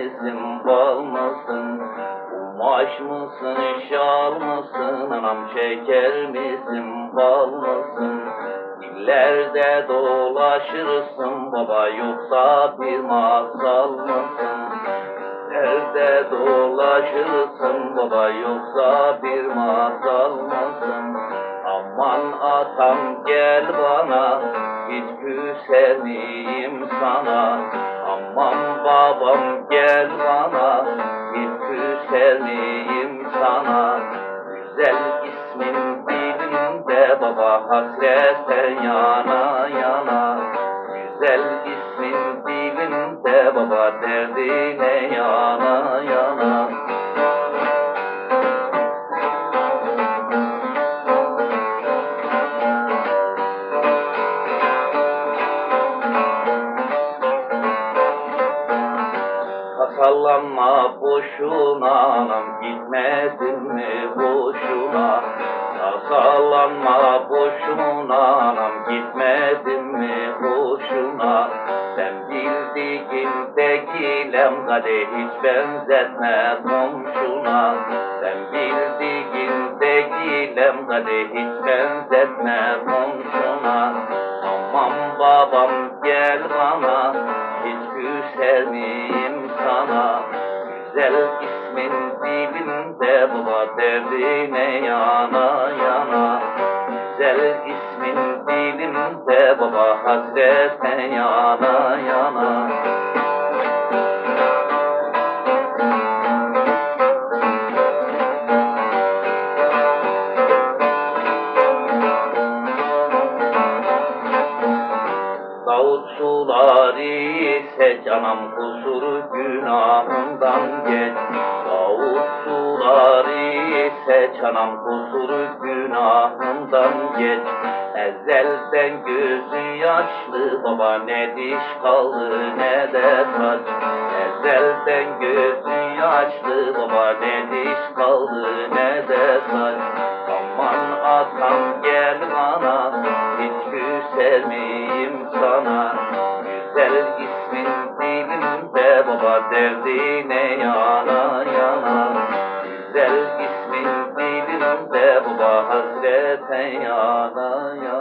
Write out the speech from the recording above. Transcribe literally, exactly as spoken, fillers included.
misin, bal mısın? Kumaş mısın, şal mısın? Anam şeker misin, bal mısın? Dillerde dolaşırsın baba, yoksa bir masal mısın? Dillerde dolaşırsın baba, yoksa bir masal mısın? Aman atam gel bana, hiç küser miyim sana? Aman babam gel bana, hiç küser miyim sana? Güzel ismin dilimde baba, hasretten yana yana. Güzel ismin dilimde baba, derdine yana yana. Sallanma boşuna anam, gitmedin mi boşuna? Sallanma boşuna anam, gitmedin mi boşuna? Ben bildiğimde gilem gade, hiç benzetme komşuna. Ben bildiğimde gilem gade, hiç benzetme komşuna. Aman babam gel bana, hiç küser miyim sana? Güzel ismin dilimde baba, derdine yana yana. Güzel ismin dilimde baba, hasretten yana yana. Davut suları ise canım, kusur günahından geç. Davut suları ise canım, kusur günahından geç. Ezelden gözü yaşlı baba, ne diş kaldı ne de saç. Ezelden gözü yaşlı baba, ne diş kaldı ne de saç. Aman atam gel bana, hiç küser miyim sana? Güzel ismin dilimde baba, derdine yana yana. Güzel ismin dilimde baba, hasreten yana yana.